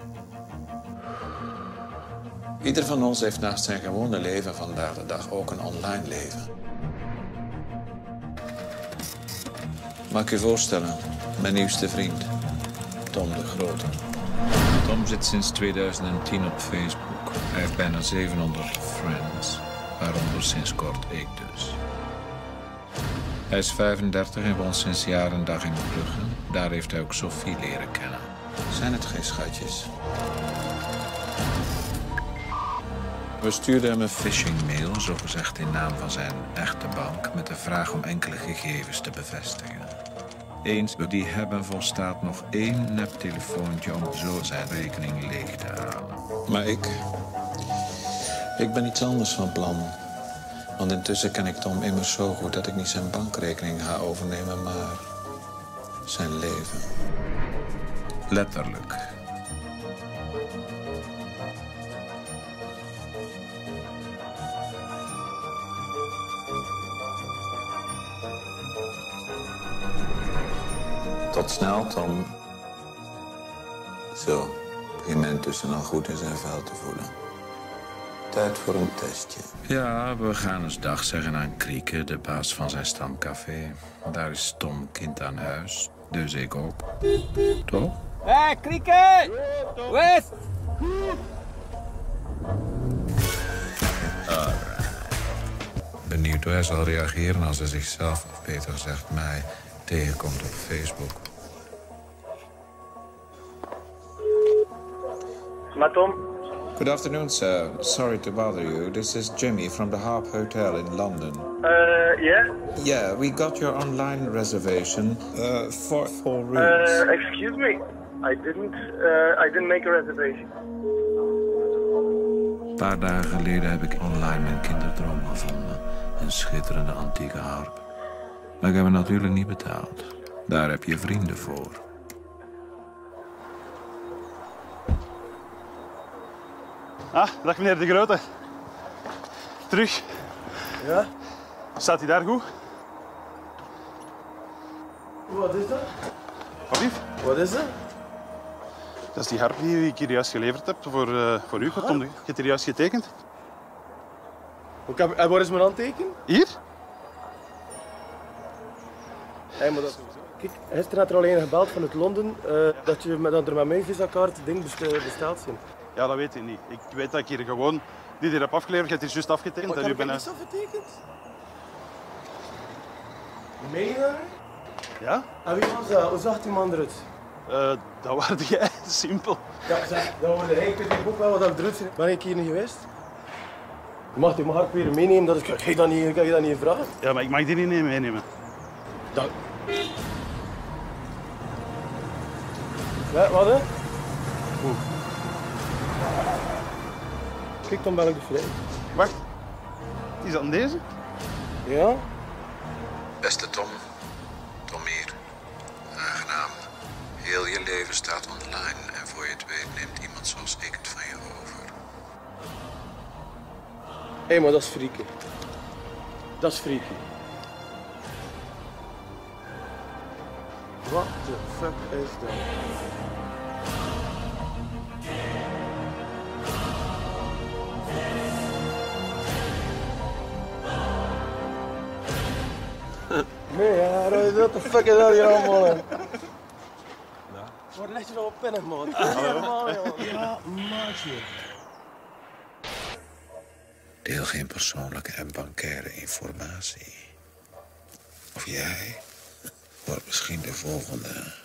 Ieder van ons heeft naast zijn gewone leven vandaag de dag ook een online leven. Mag ik je voorstellen, mijn nieuwste vriend, Tom de Grote. Tom zit sinds 2010 op Facebook. Hij heeft bijna 700 friends, waaronder sinds kort ik dus. Hij is 35 en woont sinds jaar en dag in Brugge. Daar heeft hij ook Sophie leren kennen. Zijn het geen schatjes? We stuurden hem een phishing-mail, zogezegd in naam van zijn echte bank, met de vraag om enkele gegevens te bevestigen. Eens die hebben volstaat nog 1 neptelefoontje om zo zijn rekening leeg te halen. Maar ik ben iets anders van plan. Want intussen ken ik Tom immers zo goed dat ik niet zijn bankrekening ga overnemen, maar zijn leven. Letterlijk. Tot snel, Tom. Zo, begin men intussen al goed in zijn vel te voelen. Tijd voor een testje. Ja, we gaan eens dag zeggen aan Krieke, de baas van zijn stamcafé. Daar is Tom kind aan huis, dus ik ook. Toch? Hé, Krieke! West! Benieuwd hoe hij zal reageren als hij zichzelf, of beter gezegd mij, tegenkomt op Facebook. Maar Tom? Good afternoon, sir. Sorry to bother you. This is Jimmy from the Harp Hotel in London. Yeah? Yeah, we got your online reservation for 4 rooms. Excuse me. I didn't make a reservation. Een paar dagen geleden heb ik online mijn kinderdroom gevonden. Een schitterende antieke harp. Maar ik heb het natuurlijk niet betaald. Daar heb je vrienden voor. Ah, dag meneer De Grote. Terug. Ja? Staat hij daar goed? Wat is dat? Wat lief? Wat is dat? Dat is die harp die ik hier juist geleverd heb voor u. Tom, je hebt hier juist getekend. En waar is mijn handteken? Hier? Hey, maar dat... Kijk, gisteren had er al een gebeld vanuit Londen dat er met mijn visakaart ding besteld zijn. Ja, dat weet ik niet. Ik weet dat ik hier gewoon dit hier heb afgeleverd. Je hebt hier juist afgetekend. Wat en heb u ik bent... niet afgetekend? Meen je dat? Ja? En wie was dat? Hoe zag die man eruit? Dat waarde jij. Simpel. Ja, zeg, dan hoorde hij. Ik weet ook wel wat dat eruit ziet. Ben ik hier niet geweest? Je mag die harp weer meenemen. Dat ik je dat niet vragen. Ja, maar ik mag die niet meenemen. Dan... Ja, wat hè? Hoe? Kijk, dan ben ik de vrij. Wacht. Is dat in deze? Ja? Beste Tom, Tom hier. Aangenaam. Heel je leven staat online en voor je het weet neemt iemand zoals ik het van je over. Hé, maar dat is freaky. Dat is freaky. What the fuck is dat? Nee, ja, what the fuck is dat hier allemaal? Wat leg je nou op pennen, man? Dat is niet normaal, joh. Ja, maatje. Deel geen persoonlijke en bankaire informatie. Of jij wordt misschien de volgende.